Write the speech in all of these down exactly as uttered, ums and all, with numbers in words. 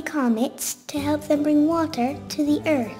comets to help them bring water to the Earth.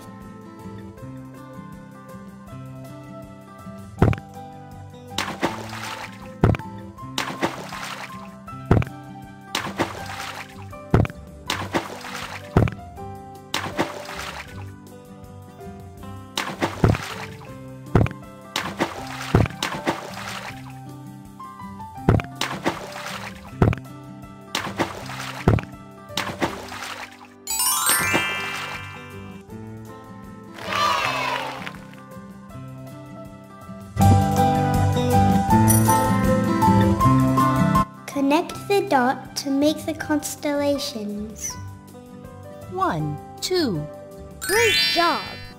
Connect the dot to make the constellations. One, two. Great job!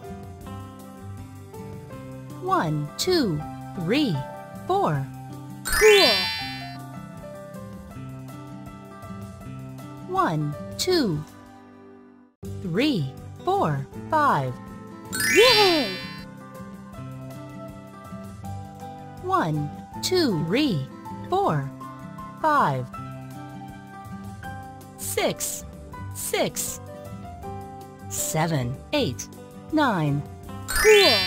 One, two, three, four. Cool! One, two, three, four, five. Yay! One, two, three, four, five. Six, six. Seven, eight, nine. Cool!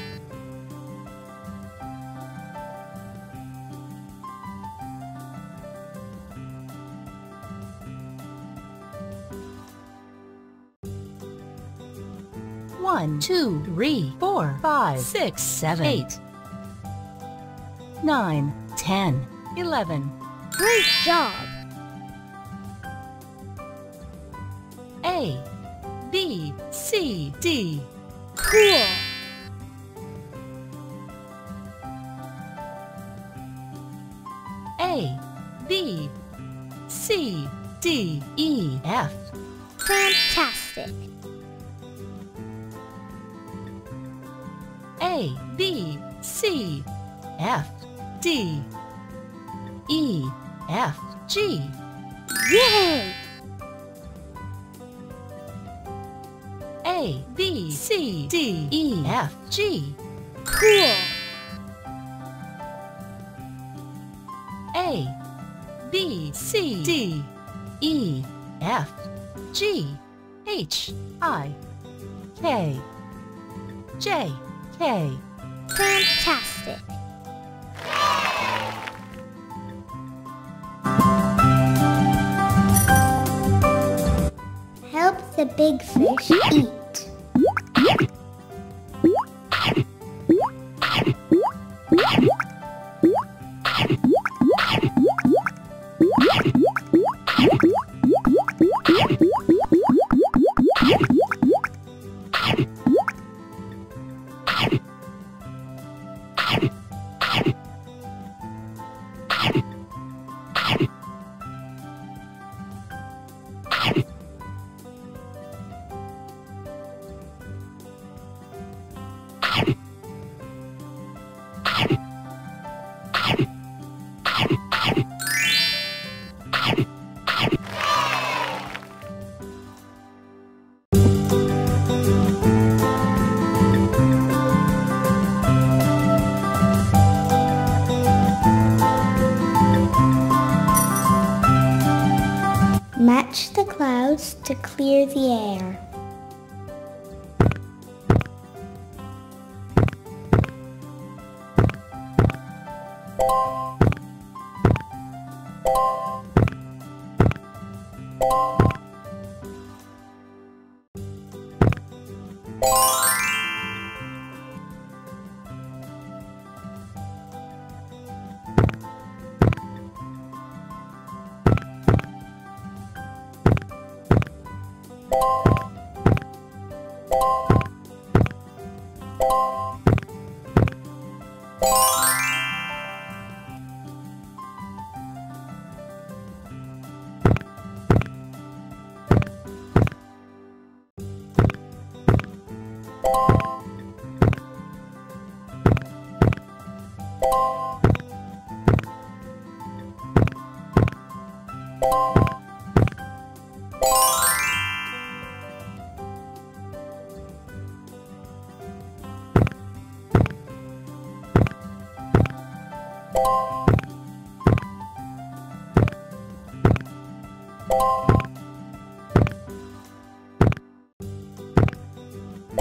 One, two, three, four, five, six, seven, eight, nine, ten, eleven. Great job! A, B, C, D. Cool! A, B, C, D, E, F. Fantastic! A, B, C, F, D, E, F, G. Yay! A, B, C, D, E, F, G. Cool! A, B, C, D, E, F, G, H, I, K, J, K. Fantastic! Help the big fish eat. Match the clouds to clear the air.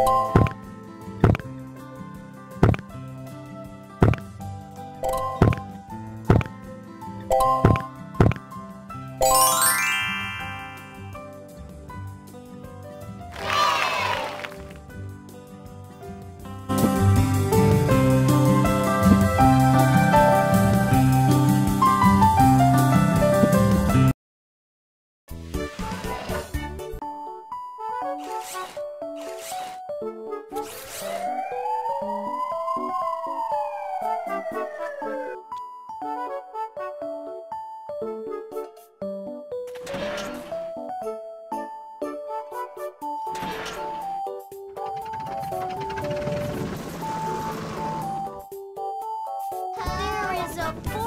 There is a